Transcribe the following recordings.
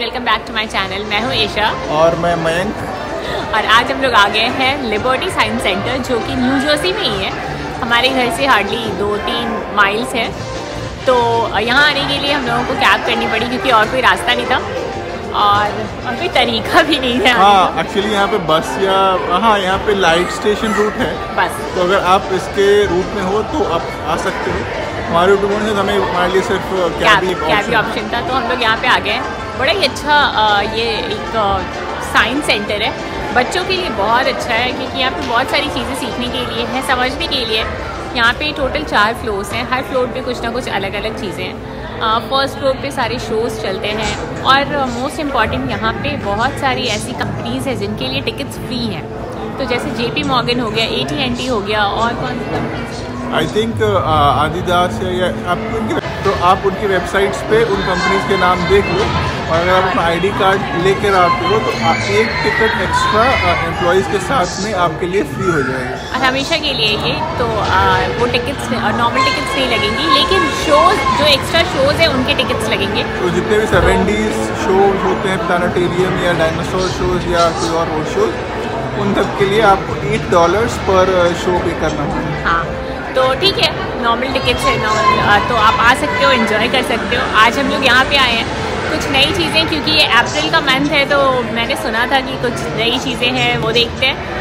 Welcome back to my channel. मैं हूँ ईशा और मैं मयंक। और आज हम लोग आ गए हैं लिबर्टी साइंस सेंटर, जो कि न्यू जर्सी में ही है। हमारे घर से हार्डली 2-3 माइल्स है। तो यहाँ आने के लिए हम लोगों को कैब करनी पड़ी, क्योंकि और कोई रास्ता नहीं था और कोई तरीका भी नहीं है। हाँ, एक्चुअली यहाँ पे बस या यहाँ पे लाइट स्टेशन रूट है बस। तो अगर आप इसके रूट में हो तो आप आ सकते हो। हमारे रूट में हमारे लिए सिर्फ कैब ही ऑप्शन था, तो हम लोग यहाँ पे आ गए हैं। बड़ा ही अच्छा ये एक साइंस सेंटर है, बच्चों के लिए बहुत अच्छा है, क्योंकि यहाँ पे बहुत सारी चीज़ें सीखने के लिए है, समझने के लिए। यहाँ पे टोटल 4 फ्लोर्स हैं, हर फ्लोर पे कुछ ना कुछ अलग अलग चीज़ें हैं। फर्स्ट फ्लोर पे सारे शोज़ चलते हैं और मोस्ट इम्पॉर्टेंट यहाँ पे बहुत सारी ऐसी कंपनीज़ हैं जिनके लिए टिकट्स फ्री हैं। तो जैसे JP Morgan हो गया, AT&T हो गया, और कौन सी कंपनीज? आई थिंक आदिदास या आप उनकी वेबसाइट्स पे उन कंपनीज के नाम देख लो, और अगर आप अपना ID कार्ड लेकर आते हो तो एक टिकट एक्स्ट्रा एम्प्लॉयज़ के साथ में आपके लिए फ्री हो जाएगी, और हमेशा के लिए ये। तो वो टिकट्स नॉर्मल टिकट्स नहीं लगेंगी, लेकिन शोज़ जो एक्स्ट्रा शोज़ है उनके टिकट्स लगेंगे। तो जितने भी 70s शोज होते हैं, प्लानेटेरियम या डायनासोर शोज या कोई और शोज, उन सब के लिए आपको $8 पर शो पे करना होगा। हाँ, तो ठीक है, नॉर्मल टिकट्स है नॉर्मल, तो आप आ सकते हो, एंजॉय कर सकते हो। आज हम लोग यहाँ पे आए हैं कुछ नई चीज़ें, क्योंकि ये अप्रैल का मंथ है, तो मैंने सुना था कि कुछ नई चीज़ें हैं, वो देखते हैं।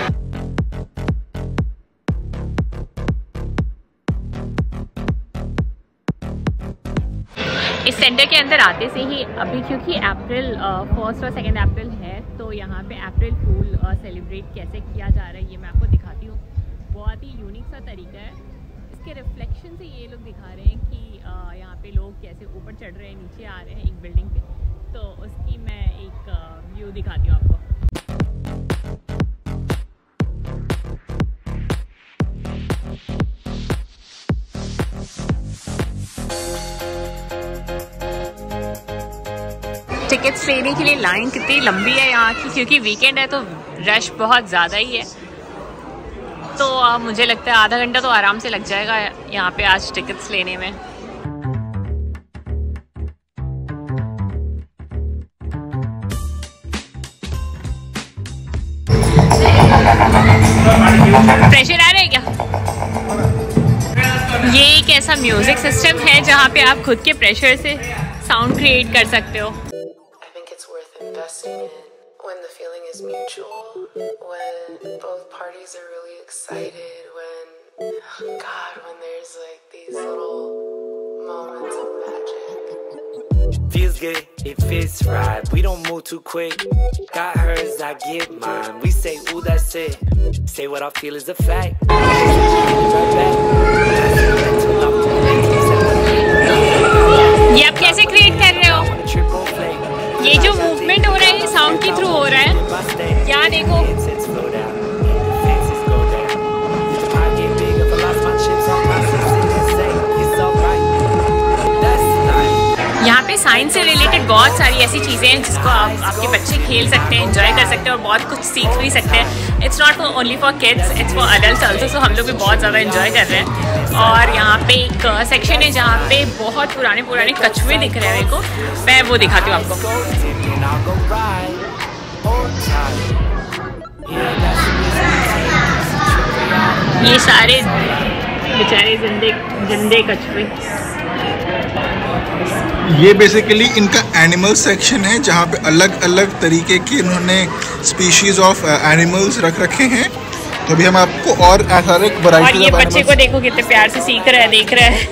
इस सेंटर के अंदर आते से ही अभी, क्योंकि अप्रैल 1 और 2 अप्रैल है, तो यहाँ पे अप्रैल फूल सेलिब्रेट कैसे किया जा रहा है ये मैं आपको दिखाती हूँ। बहुत ही यूनिक सा तरीका है। इसके रिफ्लेक्शन से ये लोग दिखा रहे हैं कि यहाँ पे लोग कैसे ऊपर चढ़ रहे हैं, नीचे आ रहे हैं एक बिल्डिंग पे। तो उसकी मैं एक व्यू दिखाती हूँ आपको। टिकट्स लेने के लिए लाइन कितनी लंबी है यहाँ की, क्योंकि वीकेंड है तो रश बहुत ज़्यादा ही है। तो मुझे लगता है आधा घंटा तो आराम से लग जाएगा यहाँ पे आज टिकट्स लेने में। प्रेशर आ रहा है क्या? ये एक ऐसा म्यूजिक सिस्टम है जहाँ पे आप खुद के प्रेशर से साउंड क्रिएट कर सकते हो। When the feeling is mutual, when both parties are really excited, when there's like these little moments of magic. Feels good, it fits right. We don't move too quick. Got hers, I get mine. We say, ooh, that's it. Say what I feel is a fact. ये आप कैसे create कर रहे हो? ये जो movement हो रहा है ये साउंड के थ्रू हो रहा है। क्या देखो, यहाँ पे साइंस से रिलेटेड बहुत सारी ऐसी चीज़ें हैं जिसको आपके बच्चे खेल सकते हैं, एंजॉय कर सकते हैं और बहुत कुछ सीख भी सकते हैं। It's not only for kids, it's for adults also. So हम लोग भी बहुत ज़्यादा एंजॉय कर रहे हैं। और यहाँ पे एक सेक्शन है जहाँ पे बहुत पुराने कछुए दिख रहे हैं। मेरे को मैं वो दिखाती हूँ आपको। ये सारे बेचारे जिंदे कछुए। ये बेसिकली इनका एनिमल सेक्शन है, जहाँ पे अलग अलग तरीके के इन्होंने स्पीशीज ऑफ एनिमल्स रख रखे हैं। तो अभी हम आपको और सारे वैरायटी। और ये बच्चे को देखो कितने प्यार से सीख रहा है, देख रहा है।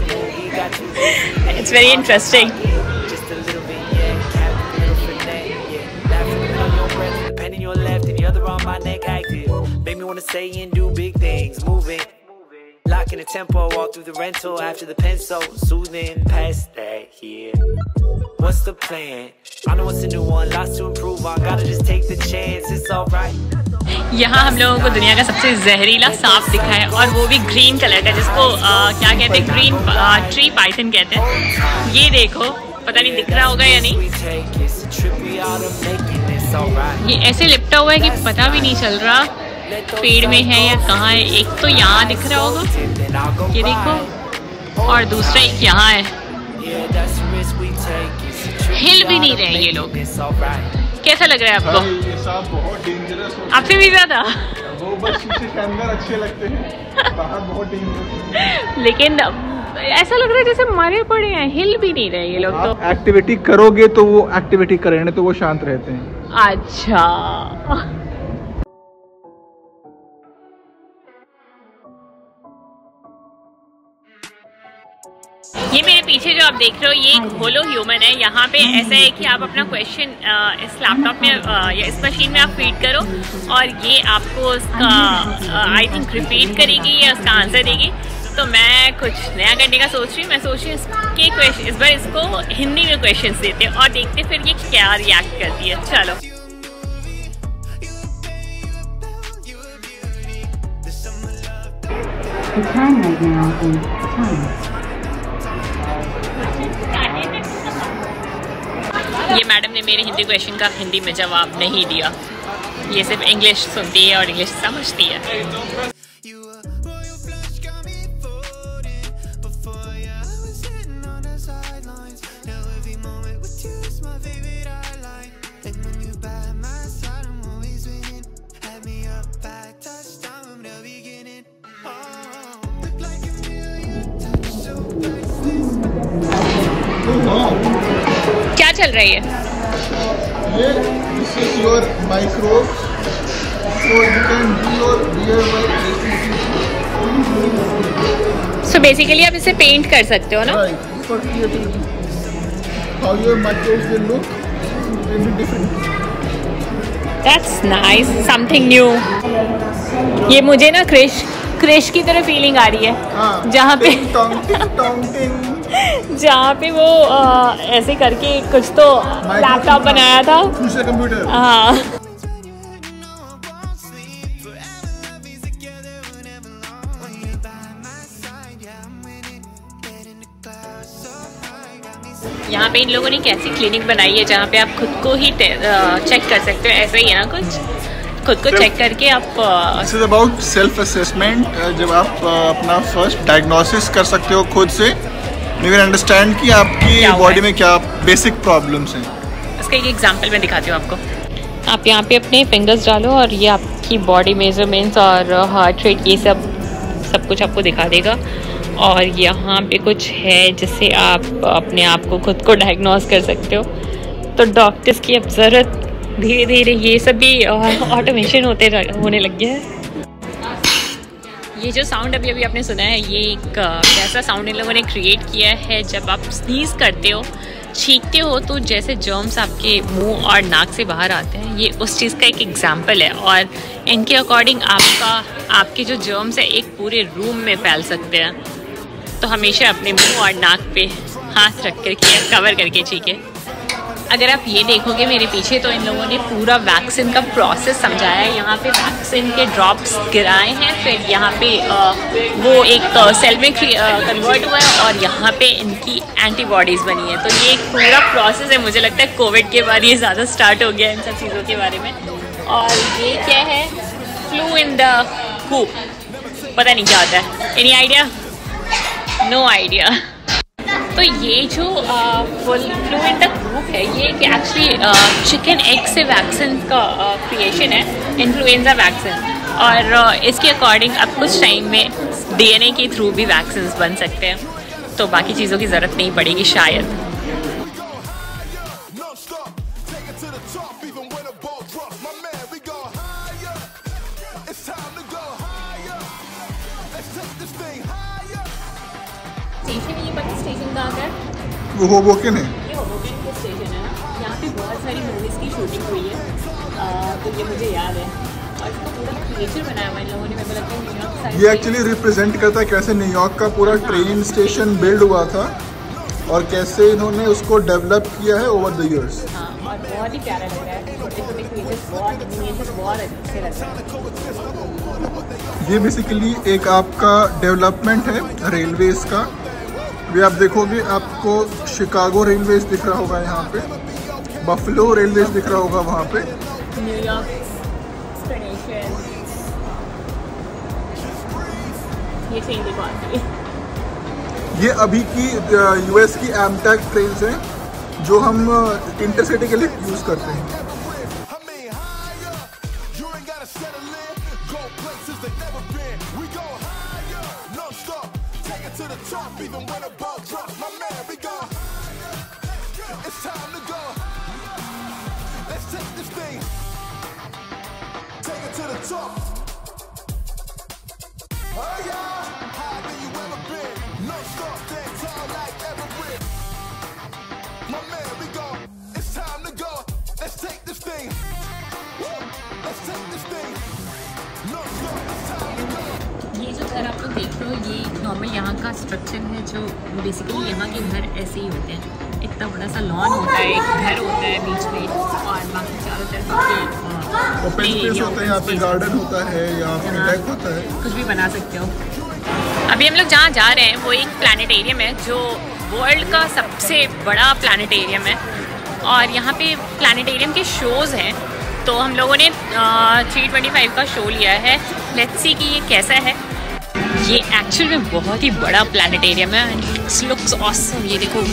It's very interesting. Locking the tempo, walk through the rental after the pencil, soothing past that here. What's the plan? I know it's a new one, lots to improve on. Gotta just take the chance, it's alright. यहाँ हम लोगों को दुनिया का सबसे जहरीला सांप दिखा है, और वो भी ग्रीन कलर का, जिसको क्या कहते हैं, ग्रीन ट्री पाइथन कहते हैं। ये देखो, पता नहीं दिख रहा होगा या नहीं। ये ऐसे लिपटा हुआ है कि पता भी नहीं चल रहा पेड़ में है या कहाँ है। एक तो यहाँ दिख रहा होगा, ये देखो, और दूसरा एक यहाँ है। हिल भी नहीं रहे ये लोग। कैसा लग रहा है आपको? ये सांप बहुत डेंजरस होता है। आपसे भी ज्यादा? वो बस शीशे के अंदर अच्छे लगते हैं, बाहर बहुत डेंजरस। लेकिन ऐसा लग रहा है जैसे मरे पड़े हैं, हिल भी नहीं रहे ये लोग। तो एक्टिविटी करोगे तो वो एक्टिविटी करें, तो वो शांत रहते हैं। अच्छा, ये मेरे पीछे जो आप देख रहे हो ये एक होलो ह्यूमन है। यहाँ पे ऐसा है कि आप अपना क्वेश्चन इस लैपटॉप में या इस मशीन में आप फीड करो और ये आपको उसका आई थिंक रिपीट करेगी या उसका आंसर देगी। तो मैं कुछ नया करने का सोच रही हूँ। मैं सोच रही हूँ इसके क्वेश्चन इस बार इसको हिंदी में क्वेश्चंस देते और देखते फिर ये क्या रिएक्ट करती है। चलो, The time right now is time. ये मैडम ने मेरे हिंदी क्वेश्चन का हिंदी में जवाब नहीं दिया। ये सिर्फ इंग्लिश सुनती है और इंग्लिश समझती है। क्या चल रही है? ये this is your microbes, so you can do your DIY So basically आप इसे पेंट कर सकते हो ना? right for creativity. How your microbes will look will be different. That's nice, something new. ये मुझे ना क्रिश की तरह फीलिंग आ रही है, जहाँ पे जहाँ पे वो ऐसे करके कुछ तो लैपटॉप बनाया था। कंप्यूटर। हाँ, यहाँ पे इन लोगों ने कैसी क्लिनिक बनाई है जहाँ पे आप खुद को ही चेक कर सकते हो। ऐसा ही है ना, कुछ खुद को चेक करके आप this is about self assessment. जब आप अपना फर्स्ट डायग्नोसिस कर सकते हो खुद से, यू कैन अंडरस्टैंड कि आपकी बॉडी में क्या बेसिक प्रॉब्लम्स हैं। इसका एक एग्जांपल मैं दिखाती हूँ आपको। आप यहाँ पे अपने फिंगर्स डालो और ये आपकी बॉडी मेजरमेंट्स और हार्ट रेट ये सब कुछ आपको दिखा देगा। और यहाँ पे कुछ है जिससे आप अपने आप को खुद को डायग्नोस कर सकते हो। तो डॉक्टर्स की अब ज़रूरत धीरे धीरे ये सब भी ऑटोमेशन होने लग गया है। ये जो साउंड अभी अभी आपने सुना है, ये एक ऐसा साउंड इन लोगों ने क्रिएट किया है। जब आप स्नीज़ करते हो, छींकते हो, तो जैसे जर्म्स आपके मुंह और नाक से बाहर आते हैं, ये उस चीज़ का एक एग्जांपल है। और इनके अकॉर्डिंग आपके जो जर्म्स है एक पूरे रूम में फैल सकते हैं। तो हमेशा अपने मुंह और नाक पे हाथ रख करके कवर करके छींके। अगर आप ये देखोगे मेरे पीछे, तो इन लोगों ने पूरा वैक्सीन का प्रोसेस समझाया है। यहाँ पे वैक्सीन के ड्रॉप्स गिराए हैं, फिर यहाँ पे वो एक सेल में कन्वर्ट हुआ है और यहाँ पे इनकी एंटीबॉडीज़ बनी है। तो ये एक पूरा प्रोसेस है। मुझे लगता है कोविड के बाद ये ज़्यादा स्टार्ट हो गया इन सब चीज़ों के बारे में। और ये क्या है? फ्लू इन द कूप, पता नहीं क्या होता है। Any idea? No idea. तो ये जो फ्लू इन द कूप है, ये एक्चुअली चिकन एग से वैक्सीन का क्रिएशन है, इन्फ्लुएंजा वैक्सीन। और इसके अकॉर्डिंग अब कुछ टाइम में DNA के थ्रू भी वैक्सीन बन सकते हैं। तो बाकी चीज़ों की ज़रूरत नहीं पड़ेगी शायद। स्टेशन का अगर वो होबोकेन है, ये होबोकेन के स्टेशन है ना, यहाँ पे बहुत सारी मूवीज़ की शूटिंग हुई है। तो ये मुझे याद है। और इसको पूरा क्रिएचर बनाया हुआ इन लोगों ने। मेरे को लगता है न्यूयॉर्क साइड ये एक्चुअली रिप्रेजेंट करता है कैसे न्यूयॉर्क का पूरा ट्रेन स्टेशन बिल्ड हुआ था और कैसे इन्होंने उसको डेवलप किया है ओवर द इयर्स। हाँ, और बहुत ही प्यारा लग रहा है। छोटे छोटे क्रिएचर्स बहुत अच्छे लग रहे हैं। ये बेसिकली एक आपका डेवलपमेंट है रेलवेज का। भी आप देखोगे, आपको शिकागो रेलवेज दिख रहा होगा, यहाँ पे बफलो रेलवेज दिख रहा होगा, वहाँ पे न्यूयॉर्क स्टेशन। ये ट्रेन देखो आती है। ये अभी की US की एमटैक ट्रेन हैं जो हम इंटरसिटी के लिए यूज़ करते हैं। ये जो घर आप लोग देख रहे हो, ये नॉर्मल यहाँ का स्ट्रक्चर है। जो बेसिकली यहाँ के घर ऐसे ही होते हैं। इतना बड़ा सा लॉन होता है, एक घर होता है बीच में, और बाकी चारों तरफ ओपन स्पेस होता है, यहाँ पे गार्डन होता है, यहाँ पे डेक होता है, कुछ भी बना सकते हो। अभी हम लोग जहाँ जा रहे हैं वो एक प्लानिटेरियम है, जो वर्ल्ड का सबसे बड़ा प्लानिटेरियम है। और यहाँ पे प्लानिटेरियम के शोज़ हैं। तो हम लोगों ने 325 का शो लिया है। लेट्स सी कि ये कैसा है। ये एक्चुअल में बहुत ही बड़ा प्लानिटेरियम है एंड इट्स लुक्स ऑसम। ये देखो,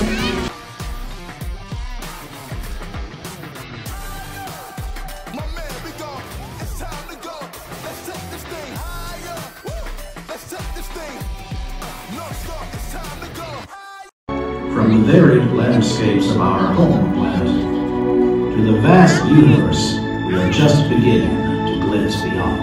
From the varied landscapes of our home planet to the vast universe we are just beginning to glimpse beyond.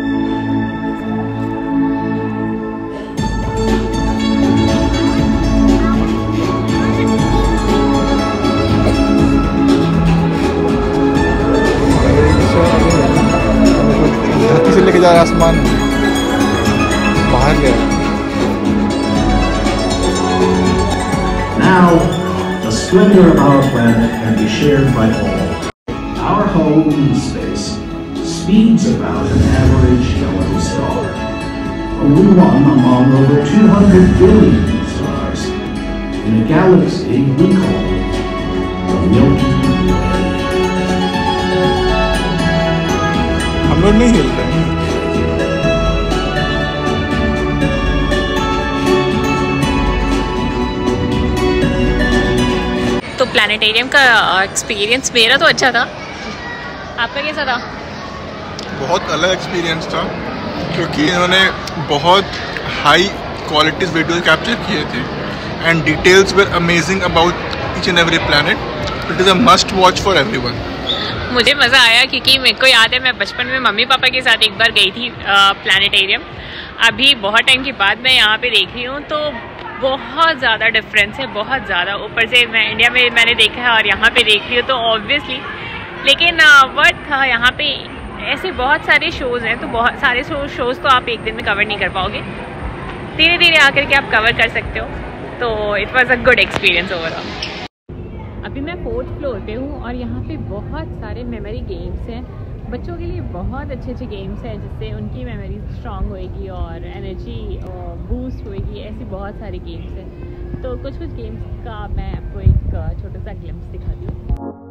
धरती से लेके जा रहा आसमान बाहर गया। Now, the splendor of our planet can be shared by all. Our home in space speeds about an average yellow star, only one among over 200 billion stars in a galaxy we call the Milky Way. हम लोग नहीं हिलते हैं। तो planetarium का experience मेरा तो अच्छा था। आपका कैसा था? बहुत अलग एक्सपीरियंस था, क्योंकि इन्होंने बहुत हाई क्वालिटीज़ वीडियो कैप्चर किए थे and details were amazing about each and every planet. It is a must watch for everyone. मुझे मज़ा आया क्योंकि मेरे को याद है मैं बचपन में मम्मी पापा के साथ एक बार गई थी प्लानिटेरियम। अभी बहुत टाइम के बाद मैं यहाँ पे देख रही हूँ तो बहुत ज़्यादा डिफरेंस है, बहुत ज़्यादा। ऊपर से मैं इंडिया में मैंने देखा है और यहाँ पे देख रही हूँ तो ऑब्वियसली, लेकिन वर्थ था। यहाँ पे ऐसे बहुत सारे शोज़ हैं, तो बहुत सारे शोज़ तो आप एक दिन में कवर नहीं कर पाओगे, धीरे धीरे आकर के आप कवर कर सकते हो। तो it was a good experience overall. अभी मैं 4th फ्लोर पे हूँ और यहाँ पे बहुत सारे मेमोरी गेम्स हैं। बच्चों के लिए बहुत अच्छे अच्छे गेम्स हैं जिससे उनकी मेमोरी स्ट्रांग होएगी और एनर्जी बूस्ट होएगी। ऐसी बहुत सारे गेम्स हैं। तो कुछ गेम्स का मैं आपको एक छोटा सा ग्लिम्स दिखाती हूँ।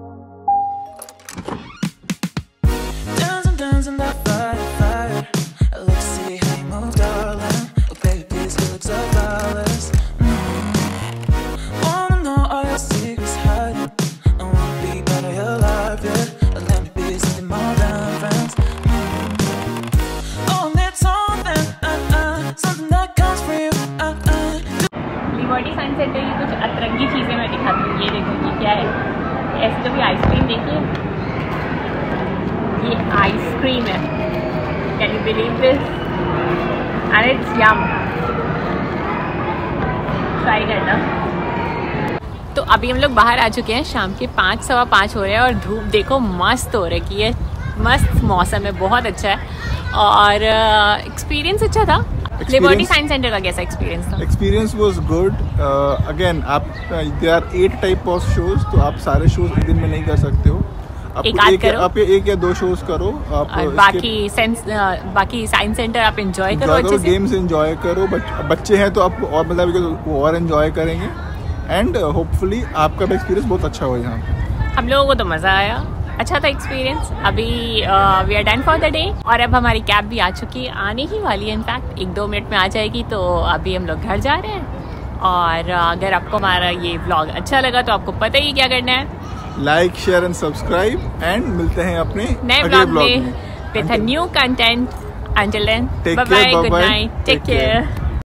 लिबर्टी साइंस सेंटर की कुछ अतरंगी चीज़ें मैं दिखाती हूँ। ये देखो, ये क्या है? ऐसी कभी आइसक्रीम देखिए, ये आइसक्रीम है। Can you believe this? And it's yum. Try करना। तो अभी हम लोग बाहर आ चुके हैं। शाम के 5, सवा 5 हो रहे हैं और धूप देखो मस्त हो रखी है। मस्त मौसम है, बहुत अच्छा है और एक्सपीरियंस अच्छा था। लिबर्टी साइंस सेंटर का कैसा एक्सपीरियंस था? Experience was good. अगेन आप there are 8 type of shows, तो आप सारे शोज एक दिन में नहीं कर सकते हो। आप एक या 2 शोज करो। आप बाकी साइंस सेंटर आप एंजॉय करो, अच्छे से गेम्स एंजॉय करो। बच्चे हैं तो आप और मतलब वो और एंजॉय करेंगे एंड होपफुली आपका भी एक्सपीरियंस बहुत अच्छा हो यहाँ पे। हम लोगों को तो मज़ा आया, अच्छा था एक्सपीरियंस। अभी we are done for the day और अब हमारी कैब भी आ चुकी है, आने ही वाली है। इनफैक्ट 1-2 मिनट में आ जाएगी। तो अभी हम लोग घर जा रहे हैं और अगर आपको हमारा ये व्लॉग अच्छा लगा तो आपको पता ही क्या करना है, like share and subscribe, and मिलते हैं अपने नए अगले व्लॉग ब्लॉग में with a new content. Until then, Take bye care, bye, good bye-bye. night, take Take care. care.